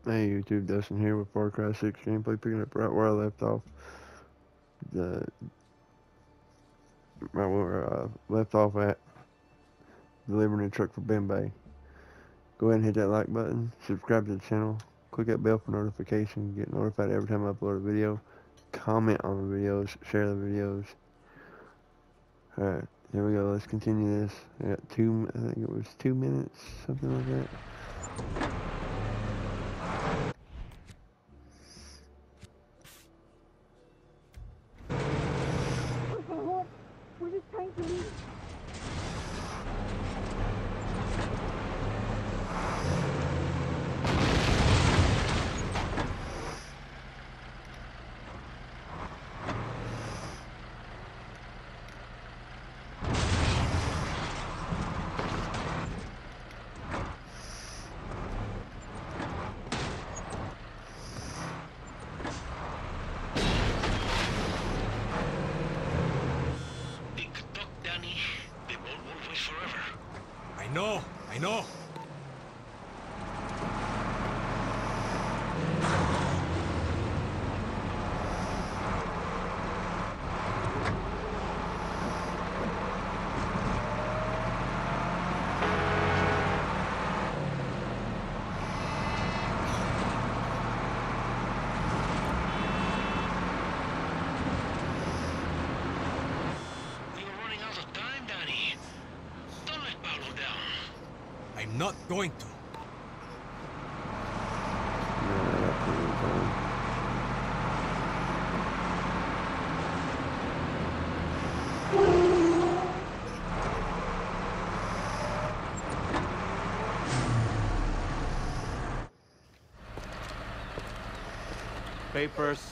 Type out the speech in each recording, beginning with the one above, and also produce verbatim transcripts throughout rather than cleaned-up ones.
Hey YouTube, Dustin here with Far Cry six gameplay, picking up right where I left off. The right where I left off at, delivering a truck for Bembe. Go ahead and hit that like button, subscribe to the channel, click that bell for notification, get notified every time I upload a video, comment on the videos, share the videos. Alright, here we go, let's continue this. I got two, I think it was two minutes, something like that. We're just trying to leave. TikTok, Danny. The ball won't wait forever. I know, I know. We are running out of time, Danny. Don't let Paolo down. I'm not going to. Yeah, I got plenty of time. Papers.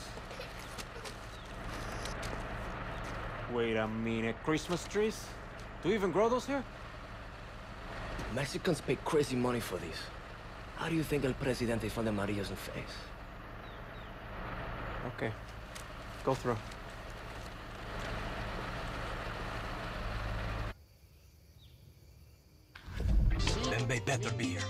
Wait a minute, Christmas trees? Do you even grow those here? Mexicans pay crazy money for these. How do you think El Presidente found the Marillas in face? Okay. Go through. Bembe better be here.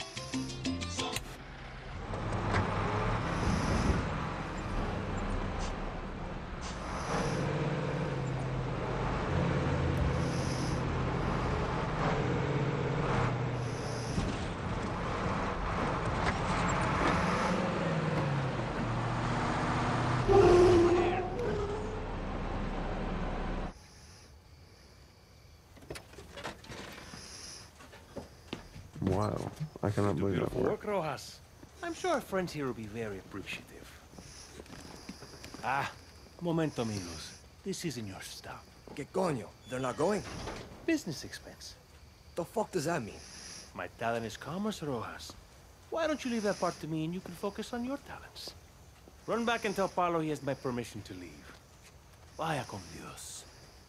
Wow, I cannot believe that Beautiful worked. work, Rojas. I'm sure our friends here will be very appreciative. Ah, momento, amigos. This isn't your stop. Que coño? They're not going? Business expense. The fuck does that mean? My talent is commerce, Rojas. Why don't you leave that part to me and you can focus on your talents? Run back and tell Paulo he has my permission to leave. Vaya con Dios.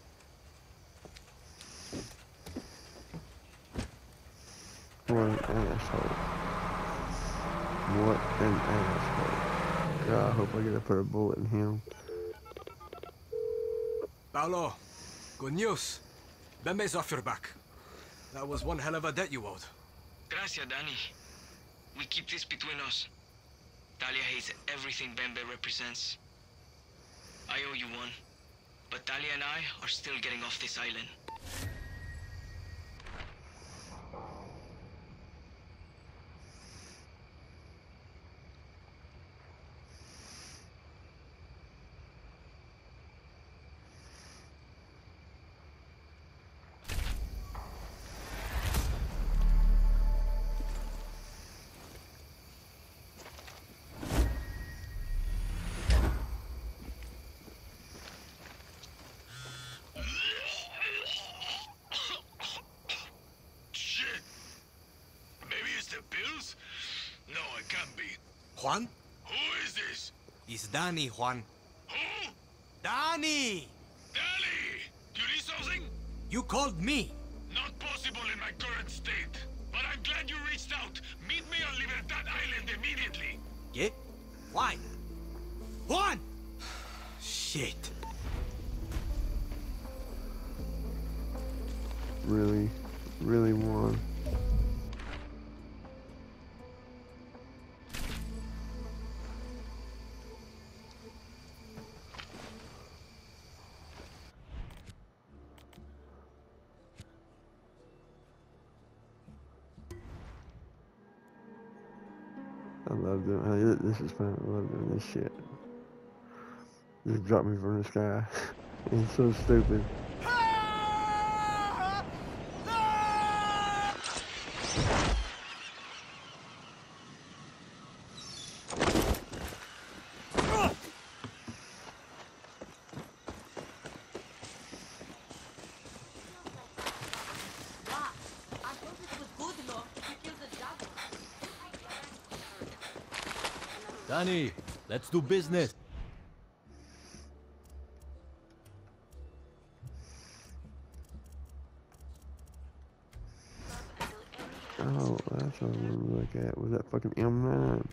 What an asshole. What an asshole. God, I hope I get to put a bullet in him. Paolo, good news. Bembe's off your back. That was one hell of a debt you owed. Gracias, Danny. We keep this between us. Talia hates everything Bembe represents. I owe you one. But Talia and I are still getting off this island. Shit! Maybe it's the pills? No, it can't be. Juan? Who is this? It's Danny, Juan. Who? Danny! Danny! You need something? You called me. Not possible in my current state. But I'm glad you reached out. Meet me on Libertad Island immediately. ¿Qué? Why? Juan! Shit. Really, really won. love doing. uh, This is fun. I love doing this shit. Just drop me from the sky. It's so stupid. Danny, let's do business. Oh, that's what I want to look at. Was that fucking M nine?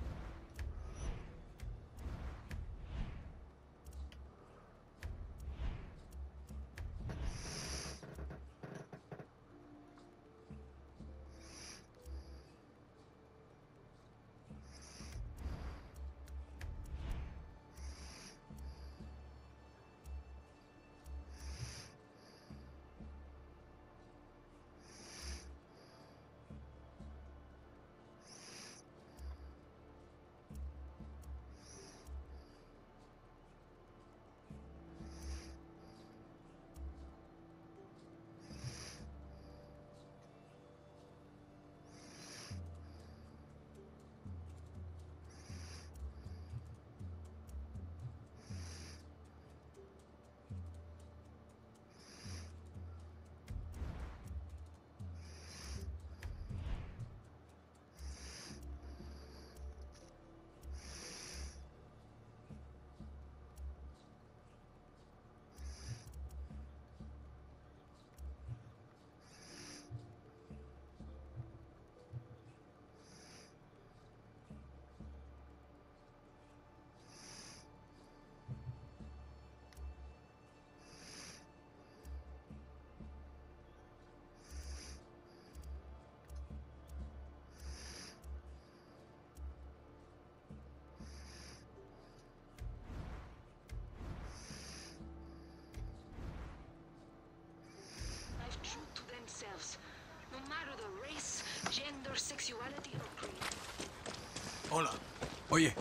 True to themselves, no matter the race, gender, sexuality, or creed. Hola. Oye.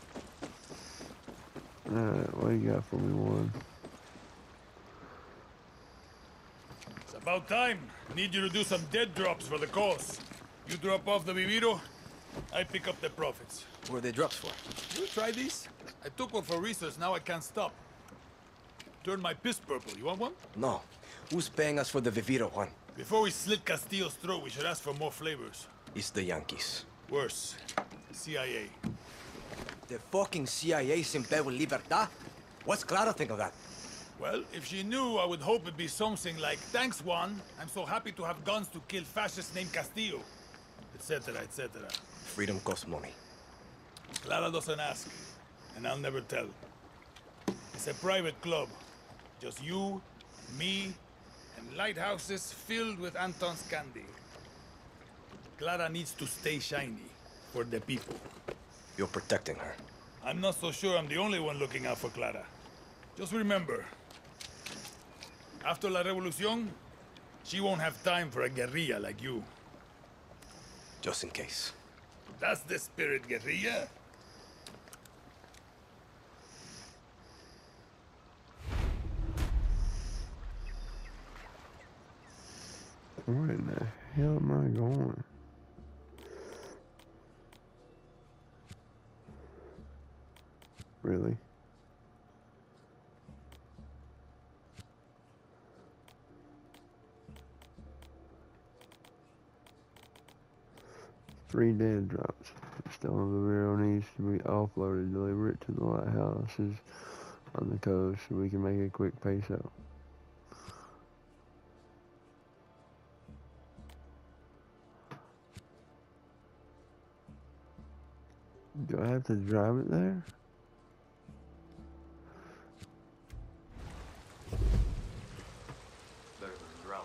Alright, what do you got for me, Warren? It's about time. Need you to do some dead drops for the cause. You drop off the Viviro, I pick up the profits. What are the drugs for? You try these? I took one for research, now I can't stop. Turn my piss purple. You want one? No. Who's paying us for the Viviro, Juan? Before we slit Castillo's throat, we should ask for more flavors. It's the Yankees. Worse. C I A. The fucking C I A's in bed with Libertad? What's Clara think of that? Well, if she knew, I would hope it'd be something like, thanks, Juan. I'm so happy to have guns to kill fascists named Castillo. Etc, et cetera. Freedom costs money. Clara doesn't ask, and I'll never tell. It's a private club. Just you, me, and lighthouses filled with Anton's candy. Clara needs to stay shiny for the people. You're protecting her. I'm not so sure I'm the only one looking out for Clara. Just remember, after La Revolución, she won't have time for a guerrilla like you. Just in case. That's the spirit, guerrilla. Where in the hell am I going? Really? Three dead drops. Still on the Viviro needs to be offloaded. Deliver it to the lighthouses on the coast so we can make a quick peso. Do I have to drive it there? Better than drought.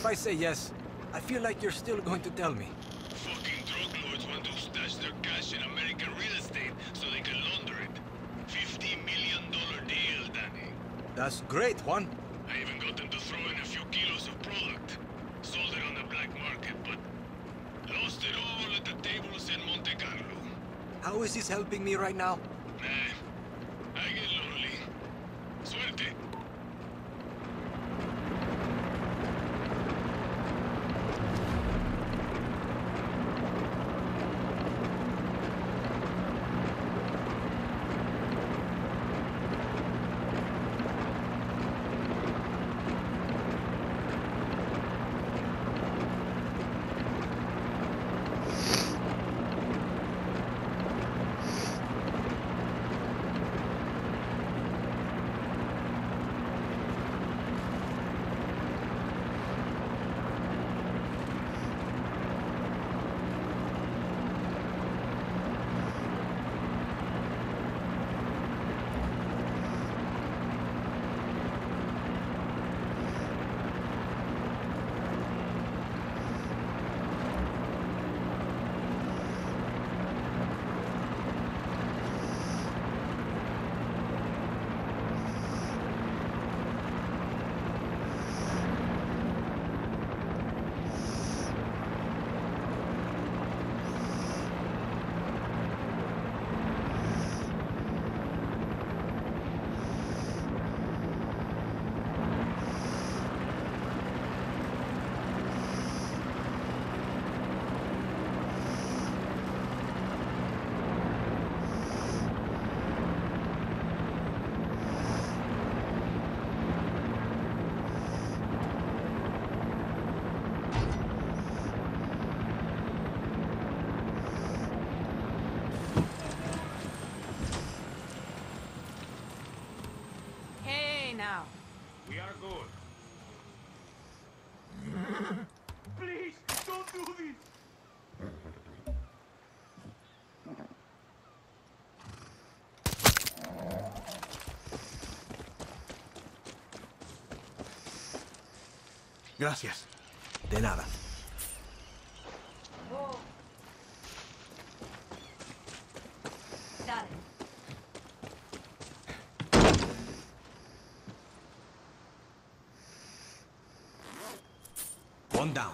I say yes, I feel like you're still going to tell me. Fucking drug lords want to stash their cash in American real estate so they can launder it. fifty million dollar deal, Danny. That's great, Juan. I even got them to throw in a few kilos of product. Sold it on the black market, but lost it all at the tables in Monte Carlo. How is this helping me right now? Nah, I get lonely. Suerte. Now. We are good. Please, don't do this! Gracias. De nada. Got it. One down.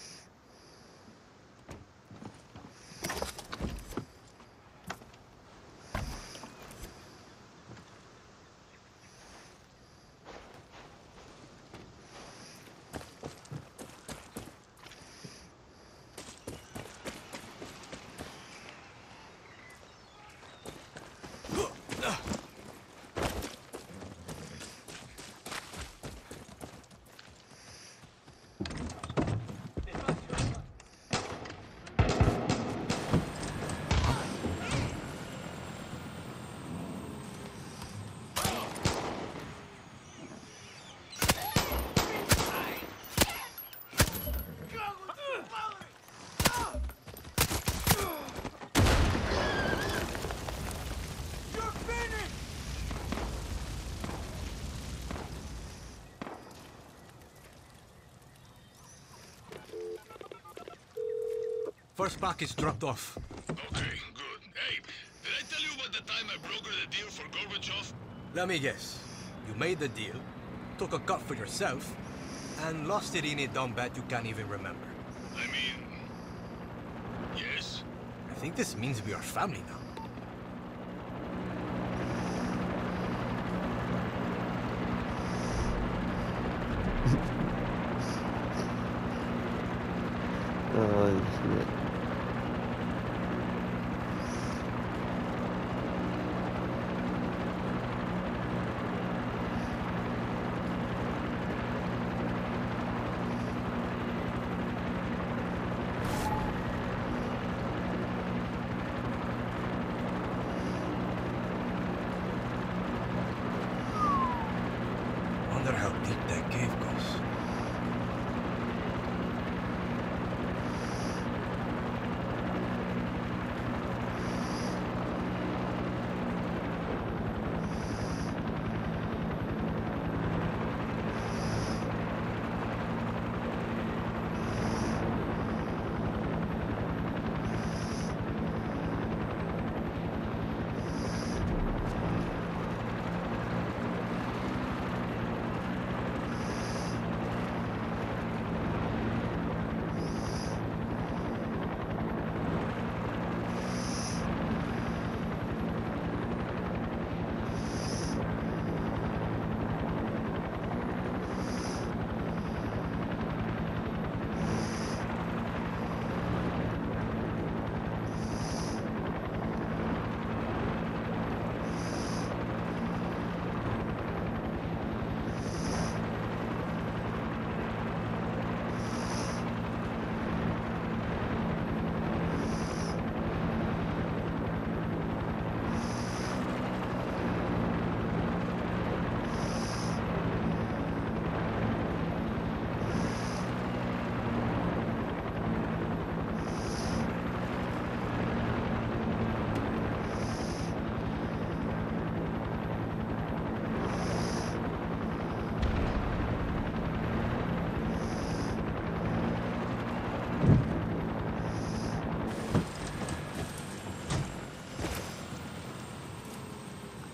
First package dropped off. Okay, good. Hey, did I tell you about the time I brokered the deal for Gorbachev? Let me guess. You made the deal, took a cut for yourself, and lost it in a dumb bet you can't even remember. I mean... yes? I think this means we are family now. Oh, shit.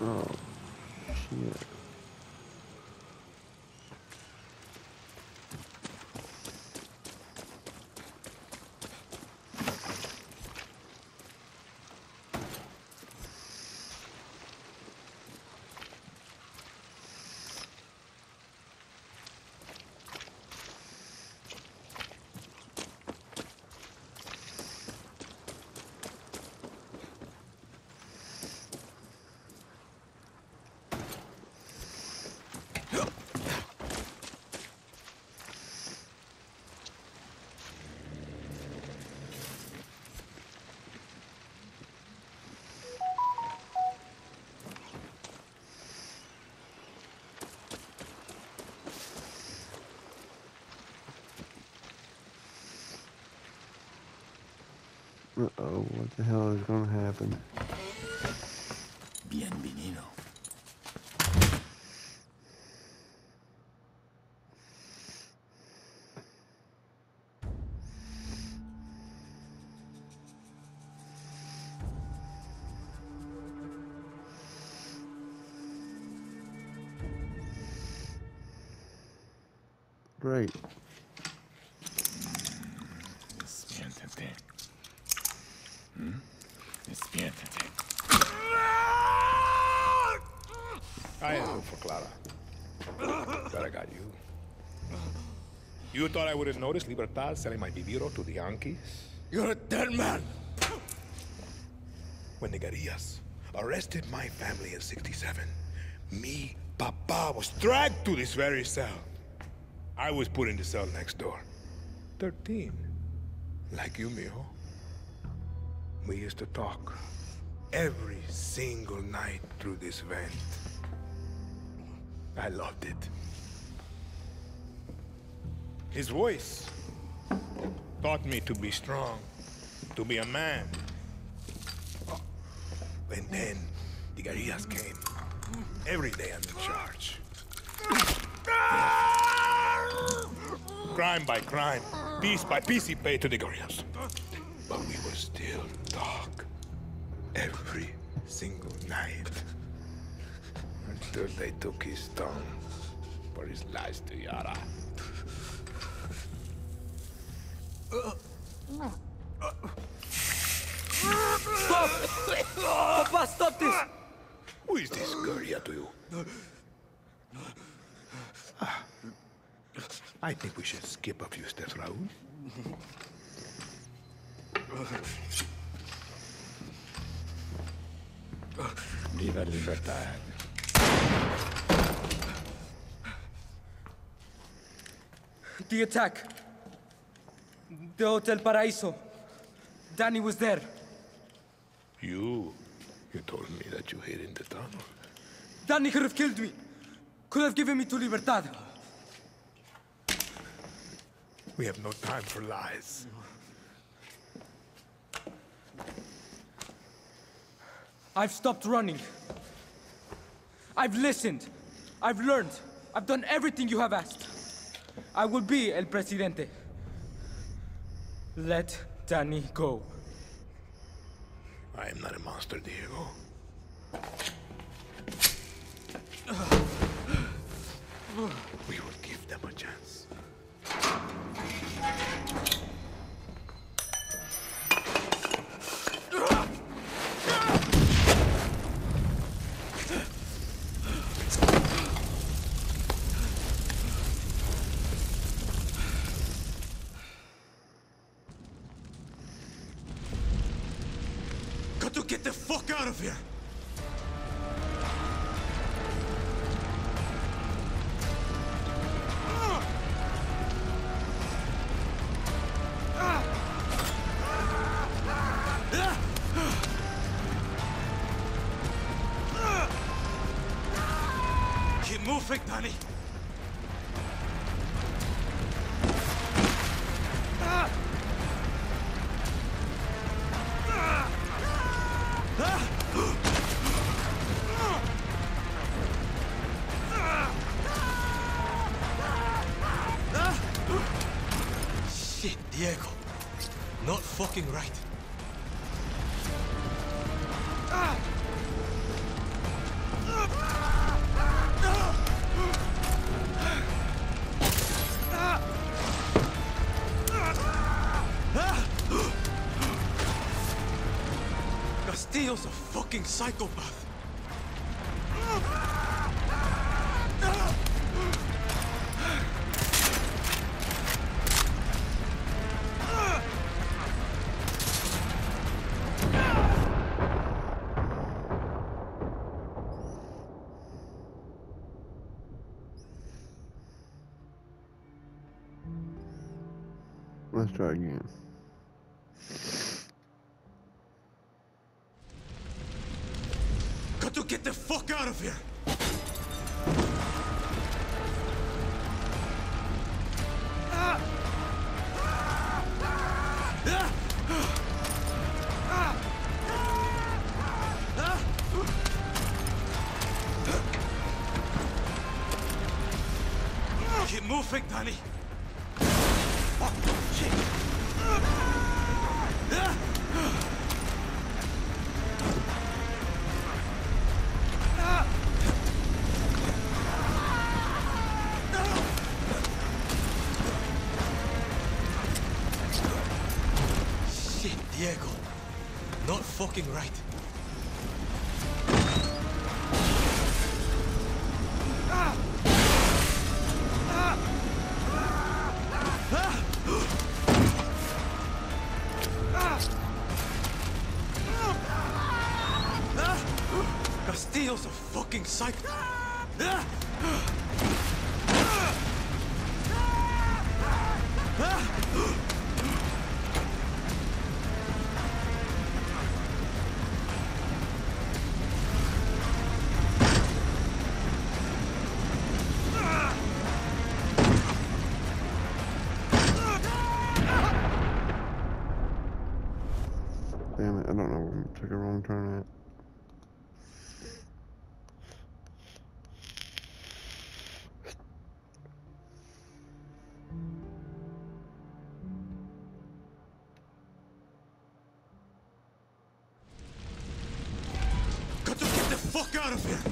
Oh, shit. Uh-oh, what the hell is gonna happen? Bienvenido. Great. Despiértate. ¿Mm? Despiértate. I ain't look for Clara. But I got you. You thought I wouldn't notice Libertad selling my Viviro to the Yankees? You're a dead man! When the guerrillas arrested my family in sixty-seven, me, Papa, was dragged to this very cell. I was put in the cell next door. Thirteen. Like you, mijo. We used to talk every single night through this vent. I loved it. His voice taught me to be strong, to be a man. And then the guerrillas came. Every day I'm in charge. Crime by crime, piece by piece he paid to the guerrillas. But we would still talk every single night. Until they took his tongue for his lies to Yara. Stop! Papa, stop this! Who is this guerrilla to you? Ah, I think we should skip a few steps, Raúl. Viva Libertad. The attack. The Hotel Paraíso. Danny was there. You... You told me that you hid in the tunnel. Danny could have killed me. Could have given me to Libertad. We have no time for lies. I've stopped running. I've listened. I've learned. I've done everything you have asked. I will be El Presidente. Let Danny go. I am not a monster, Diego. We will give them a chance. Got to get the fuck out of here! Keep moving, Danny! Shit, Diego. Not fucking right. Castillo's a fucking psychopath. Let's try again. Got to get the fuck out of here! Keep moving, Danny! Oh, shit! Shit, Diego. Not fucking right. Castillo's a fucking psycho. Damn it, I don't know where I took a wrong turn at. Got to get the fuck out of here!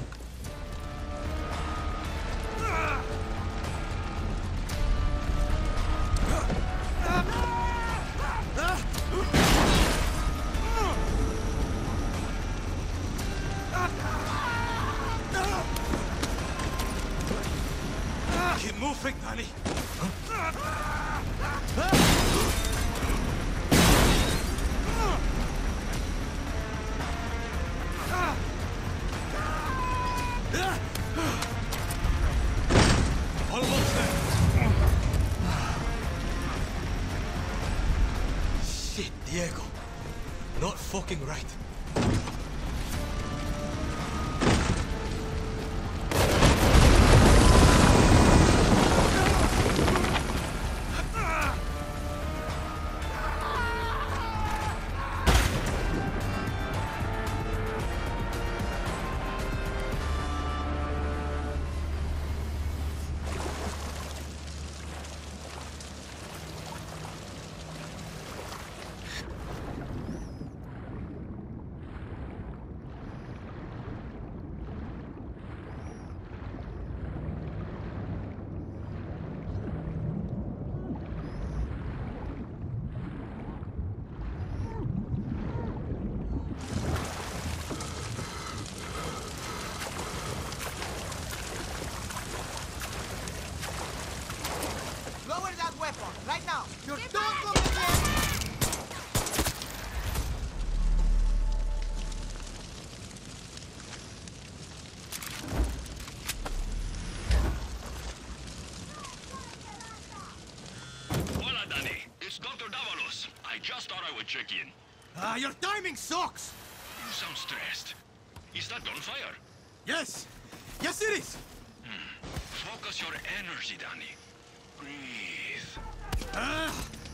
Keep moving, Danny! Almost there! Shit, Diego. Not fucking right. Lower that weapon, right now! You're done coming here! Hola, Danny. It's Doctor Davalos. I just thought I would check in. Ah, uh, your timing sucks! You sound stressed. Is that gunfire? Yes! Yes, it is! Hmm. Focus your energy, Danny. Breathe. Ah!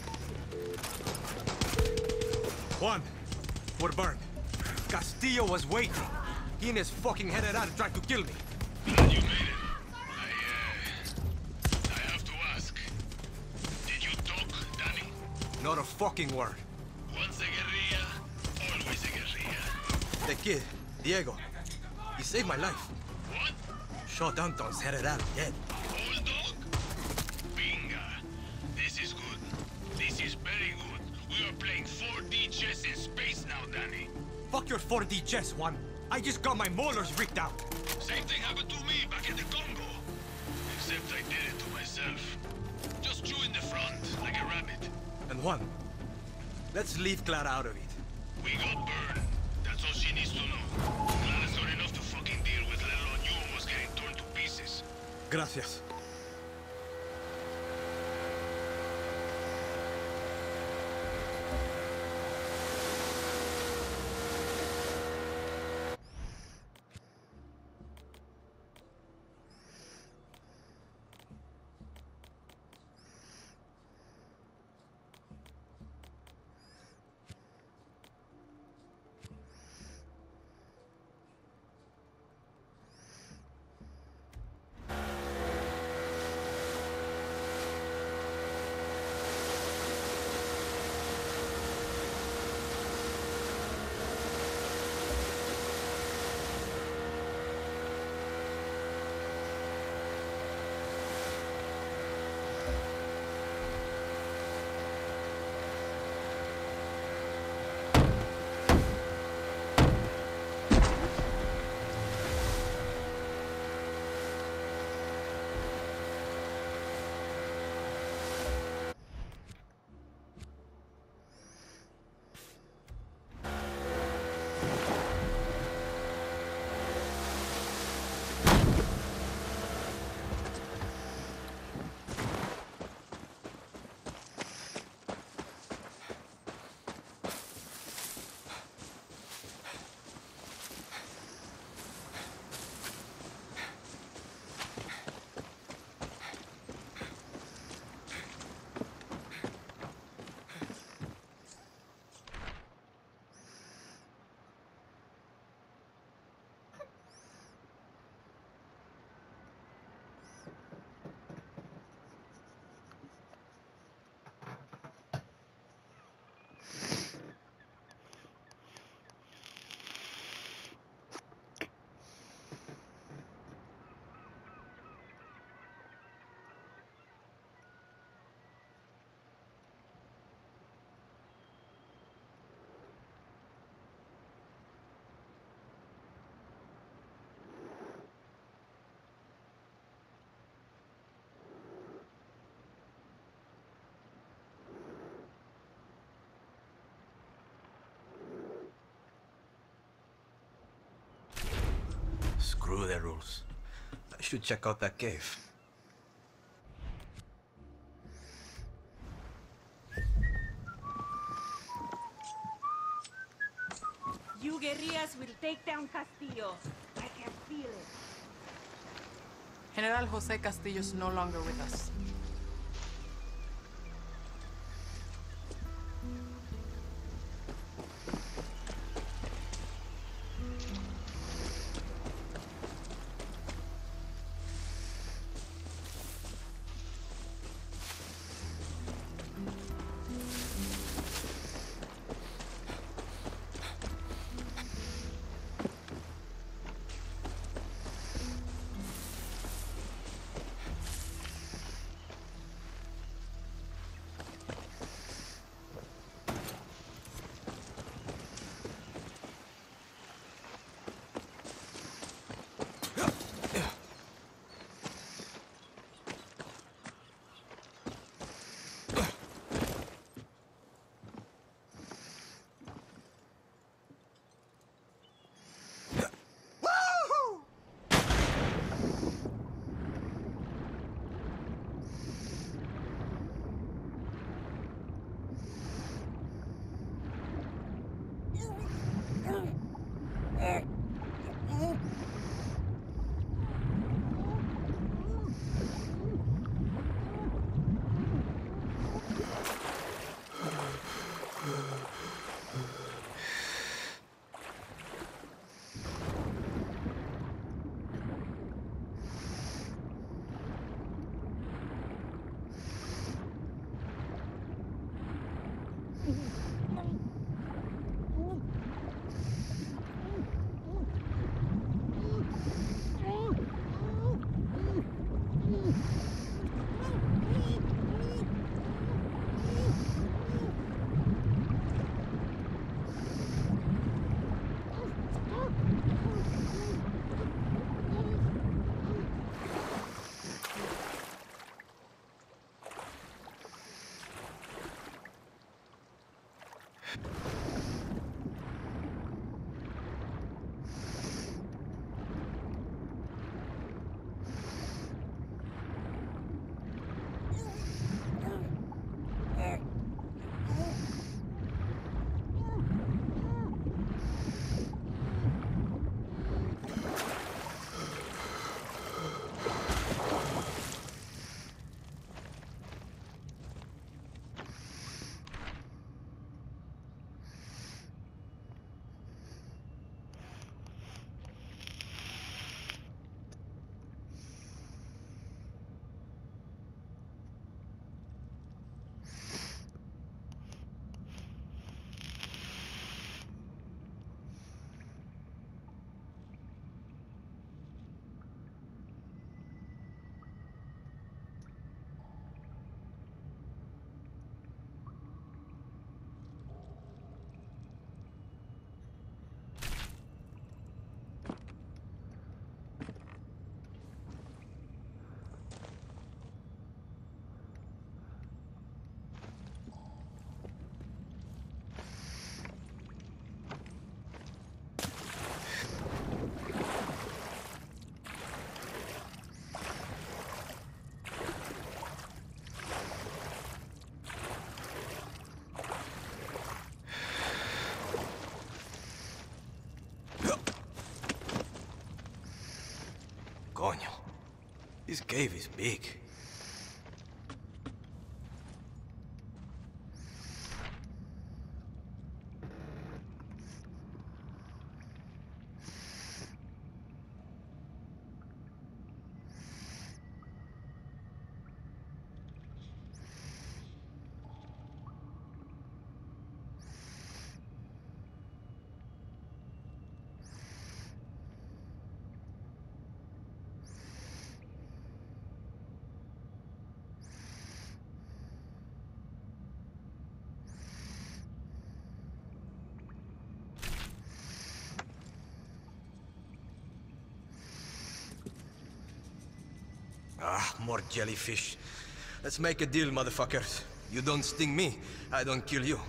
Juan, we're burned. Castillo was waiting. He and his fucking headed out and tried to kill me. Glad you made it. I, uh... I have to ask. Did you talk, Danny? Not a fucking word. Once a guerrilla, always a guerrilla. The kid, Diego, he saved my life. What? Shot Anton's headed out, dead. Old dog? Binga. This is good. This is very good. We are playing four D chess in space now, Danny. Fuck your four D chess, Juan. I just got my molars ripped out. Same thing happened to me back in the Congo. Except I did it to myself. Just chew in the front, like a rabbit. And Juan, let's leave Clara out of it. We got burned. That's all she needs to know. Clara's not enough to fucking deal with, let alone you almost getting torn to pieces. Gracias. Screw the rules. I should check out that cave. You guerrillas will take down Castillo. I can feel it. General Jose Castillo is no longer with us. This cave is big. Ah, more jellyfish. Let's make a deal, motherfuckers. You don't sting me, I don't kill you.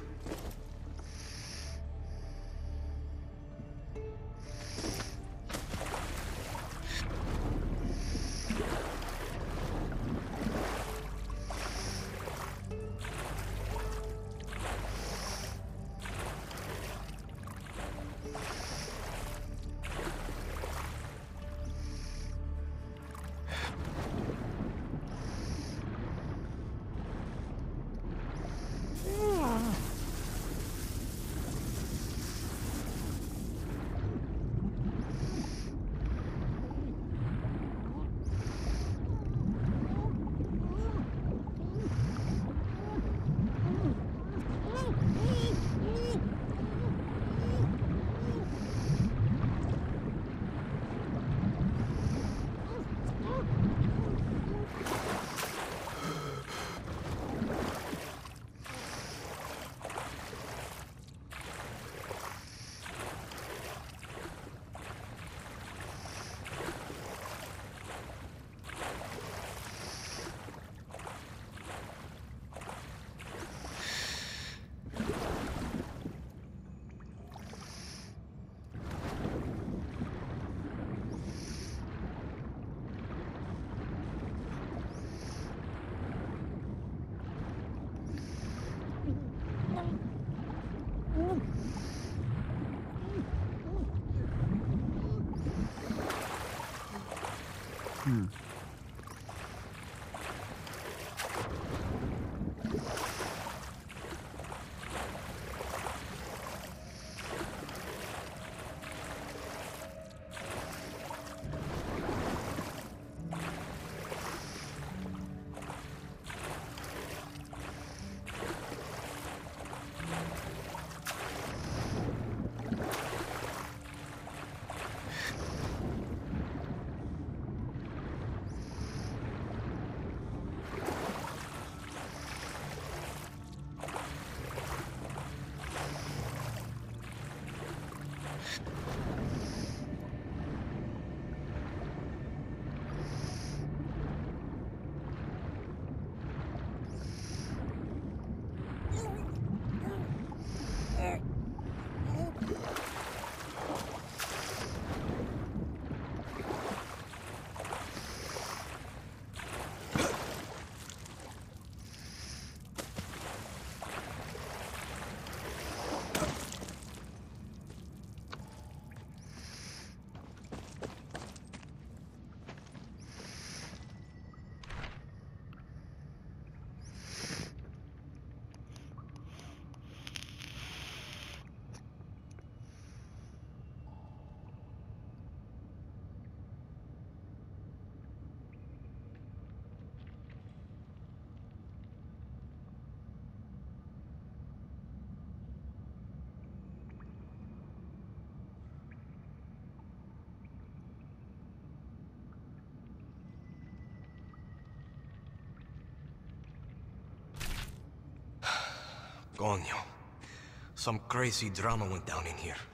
Hmm. Coño. Some crazy drama went down in here.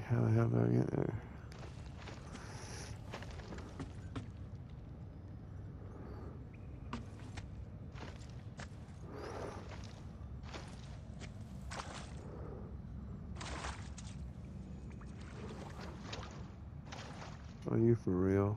how the hell did I get there? Are you for real?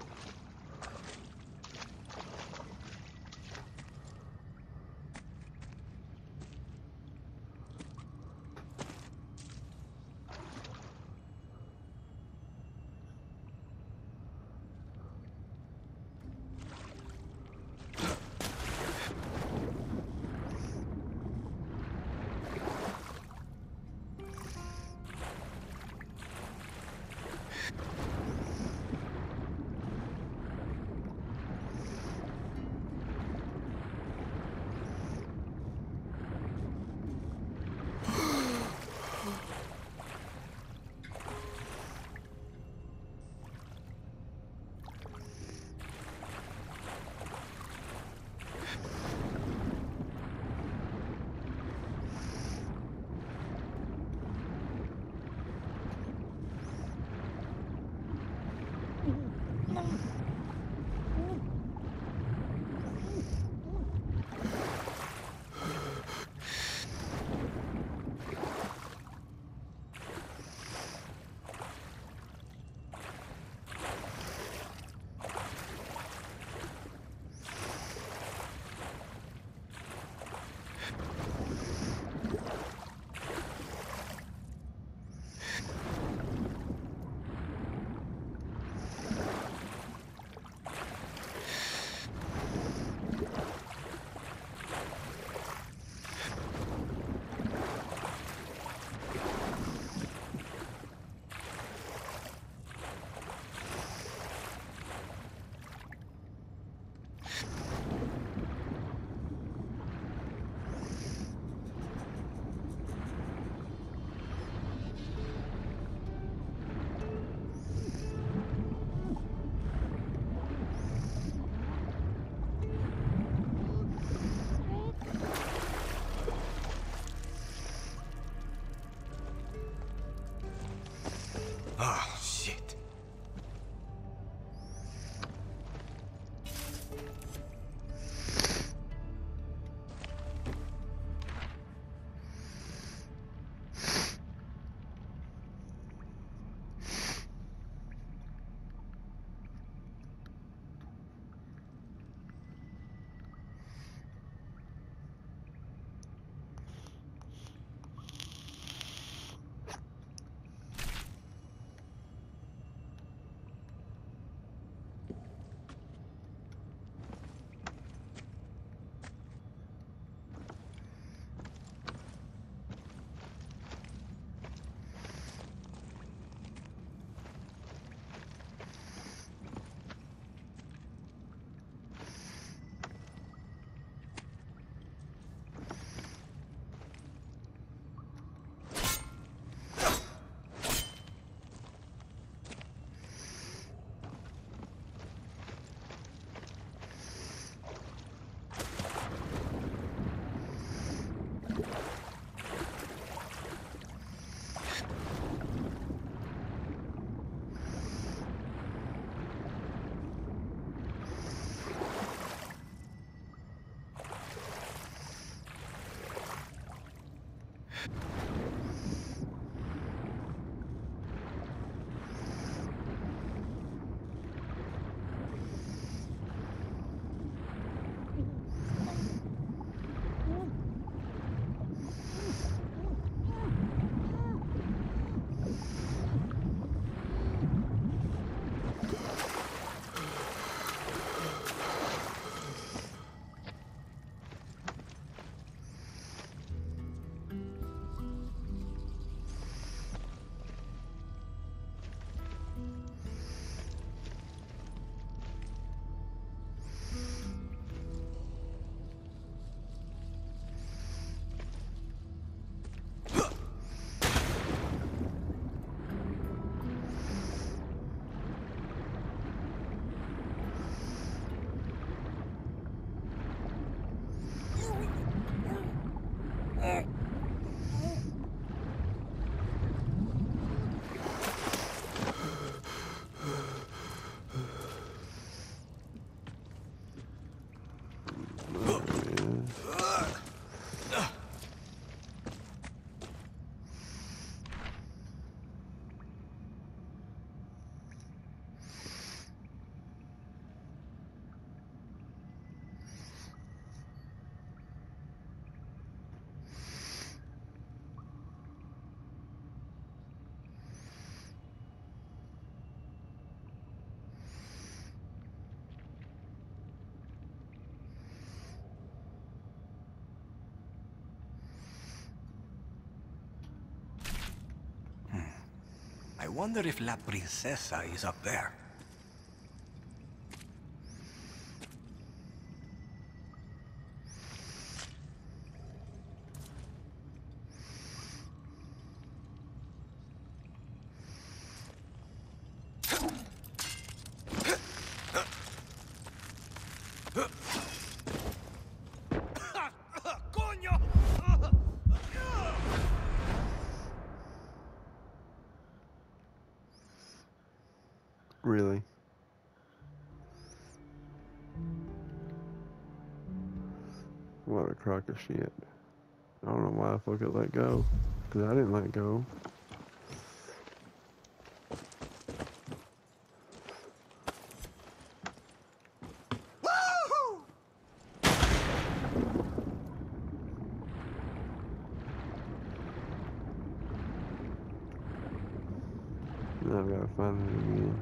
Ah, shit. I wonder if La Princesa is up there. Really? What a crock of shit. I don't know why I fucking let go. Because I didn't let go. Now I've got to find it again.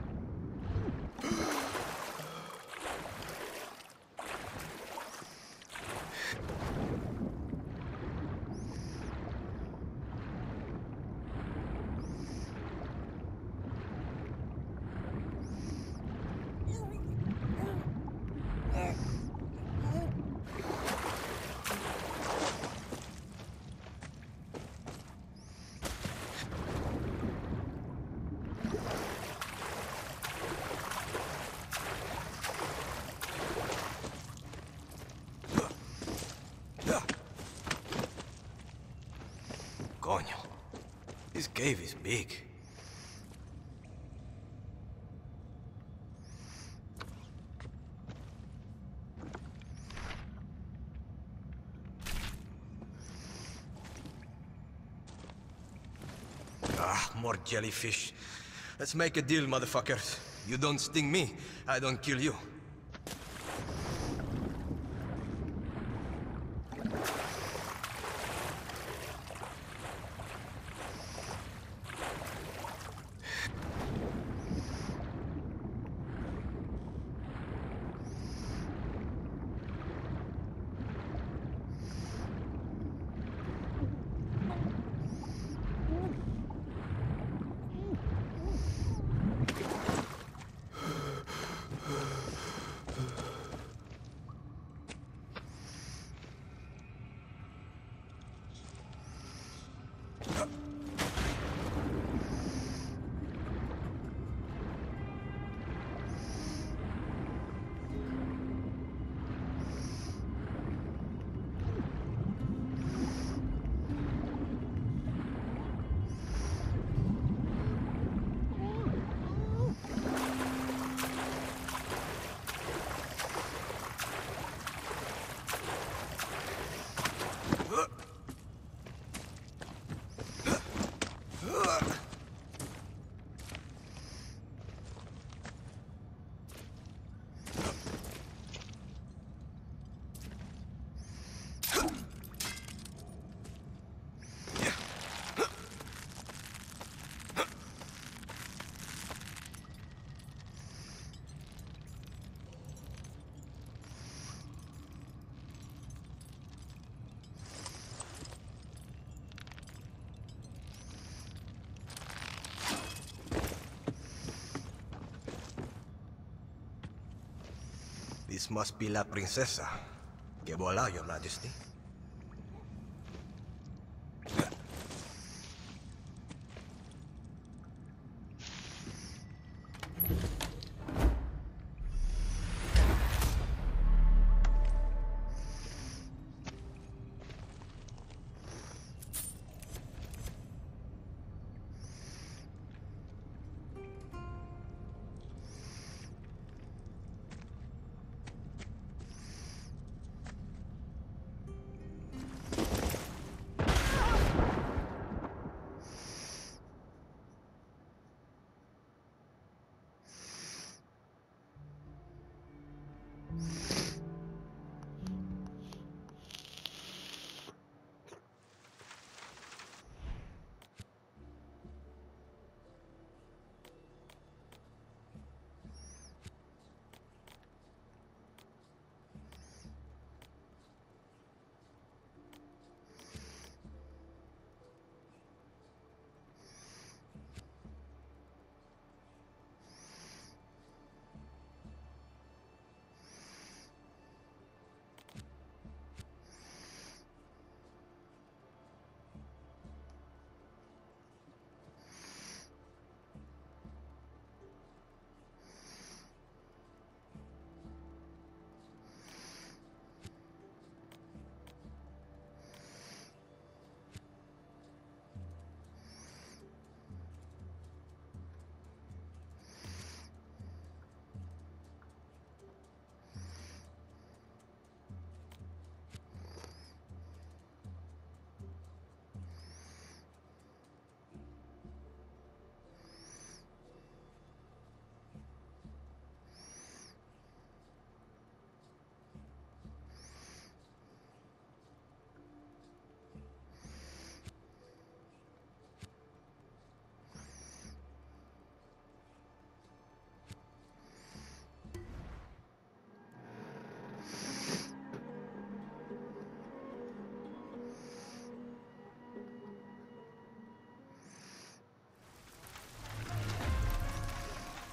Coño. This cave is big. Ah, more jellyfish. Let's make a deal, motherfuckers. You don't sting me, I don't kill you. This must be La Princesa. Que voila, Your Majesty.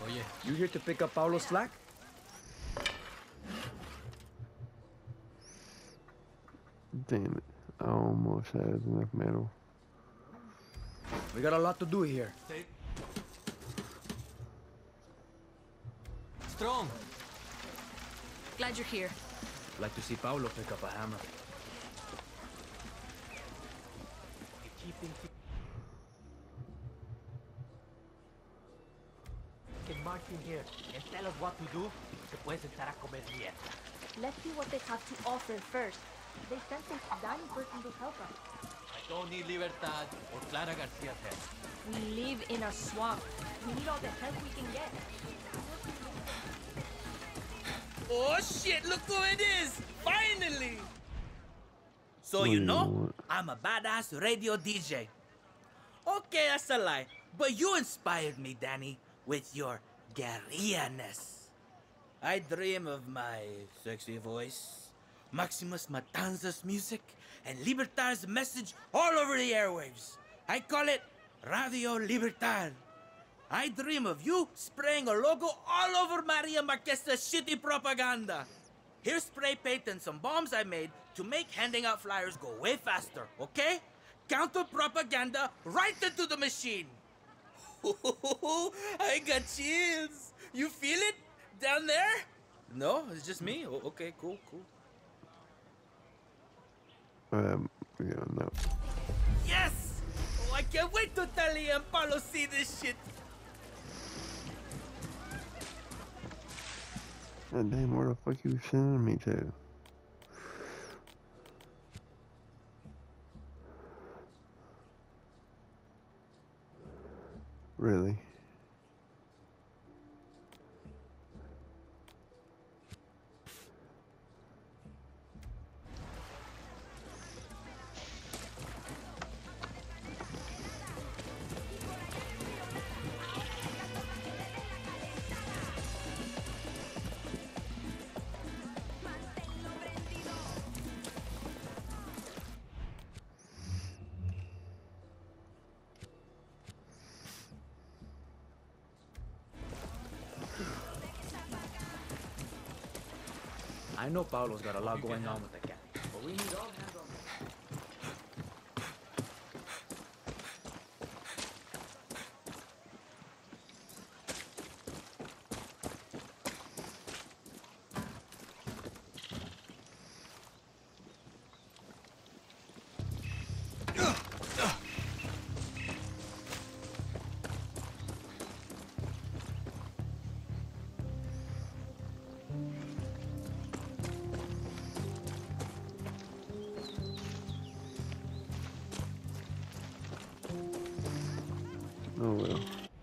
Oye. You here to pick up Paulo's slack? Damn it. I almost had enough metal. We got a lot to do here. Strong. Glad you're here. Like to see Paulo pick up a hammer. Can march in here and tell us what to do. Se puede sentar a comer mierda. Let's see what they have to offer first. They sent this dying person to help us. I don't need Libertad or Clara Garcia's head. We live in a swamp. We need all the help we can get. Oh shit, look who it is! Finally! So What you do know, you want? I'm a badass radio D J. Okay, that's a lie, but you inspired me, Danny, with your guerrilla-ness. I dream of my sexy voice, Maximus Matanza's music, and Libertad's message all over the airwaves. I call it Radio Libertad. I dream of you spraying a logo all over Maria Marquesa's shitty propaganda. Here's spray paint and some bombs I made to make handing out flyers go way faster, okay? Counter propaganda right into the machine. I got chills. You feel it down there? No, it's just me. Oh, okay, cool, cool. Um, yeah, no. Yes! Oh, I can't wait to Talia and Paulo see this shit. God damn, where the fuck you sending me to? Really? I know Paulo's got a lot going on with the gang, but we need all hands on deck. Oh well.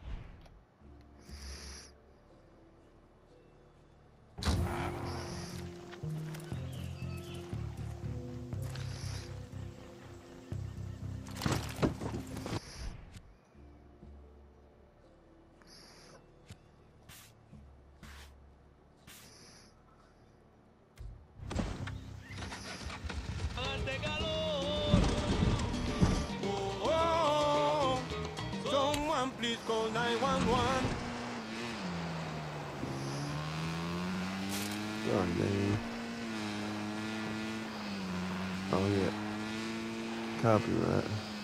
Please call nine one one. God damn. Oh yeah. Copyright.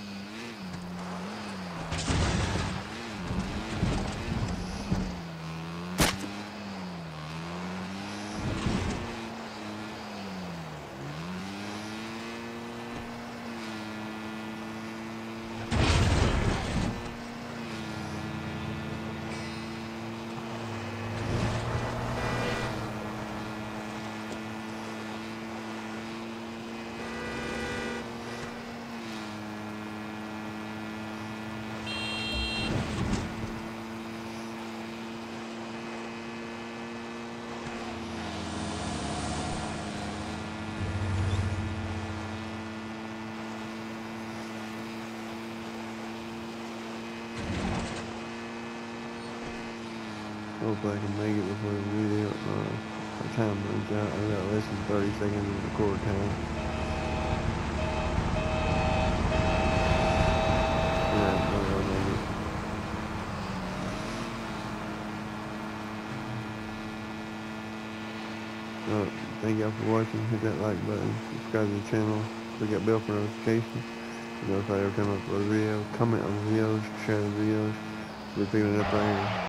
Hope I can make it before the video, uh, the time runs out. I got less than thirty seconds of record time. Yeah, Uh, thank y'all for watching. Hit that like button, subscribe to the channel, click that bell for notifications. You notify every time I upload a video. Comment on the videos, share the videos. We're picking it up right here.